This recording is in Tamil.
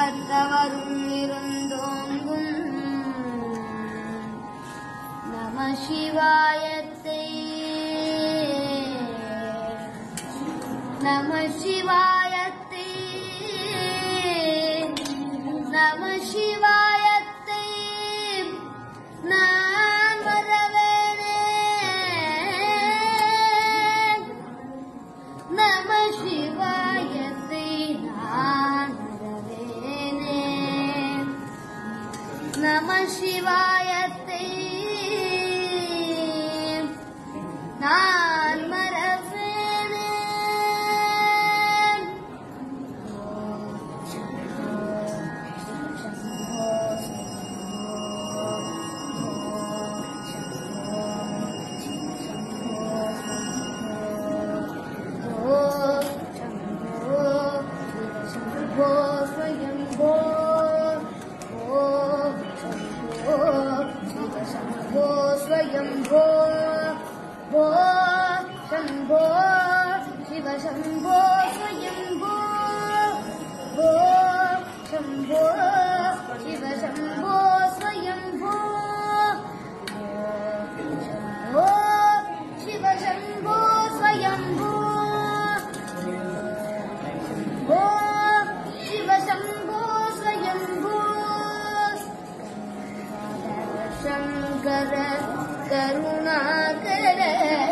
கத்தவரும் இருந்தோங்கும் நம சிவாயத்தை நம சிவாயத்தை நம சிவாயத்தை நான் வரவேனே நம சிவாயத்தை நான் வரவேனே நம சிவாயத்தை நான் மறவேனே स्वयंभो भो शंभो शिव शंभो स्वयंभो भो शंभो शिव शंभो स्वयंभो भो शिव शंभो स्वयंभो भो शिव शंभो स्वयंभो शंकर करुणाकर